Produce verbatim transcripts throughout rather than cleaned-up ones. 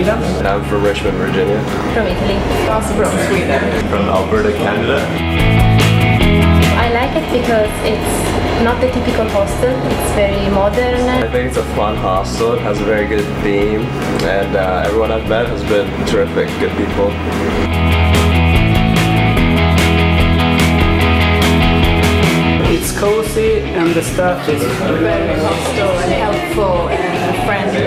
Sweden. I'm from Richmond, Virginia. From Italy. Also from Sweden. From Alberta, Canada. I like it because it's not the typical hostel, it's very modern. I think it's a fun hostel, it has a very good theme, and uh, everyone I've met has been terrific, good people. It's cozy and the staff is very hostile and helpful and friendly.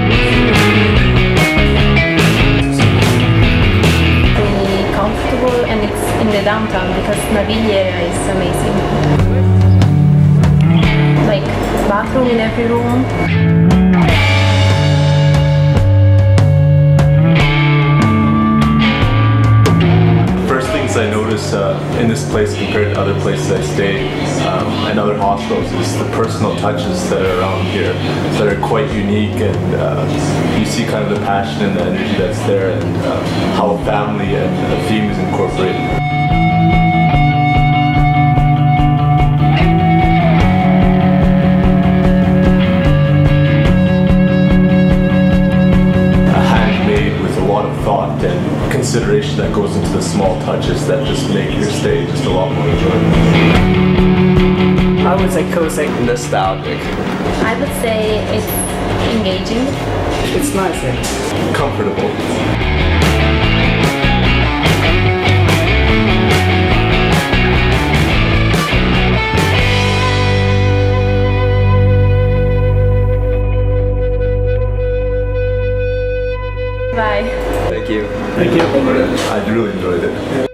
Really comfortable, and it's in the downtown because Navigli area is amazing. Like bathroom in every room. I notice uh, in this place compared to other places I stayed um, and other hostels is the personal touches that are around here that are quite unique, and uh, you see kind of the passion and the energy that's there, and uh, how a family and a theme is incorporated. Consideration that goes into the small touches that just make your stay just a lot more enjoyable. I would say cozy. Nostalgic. I would say it's engaging. It's nice here. Comfortable. Bye. Thank you. Thank you. I really enjoyed it.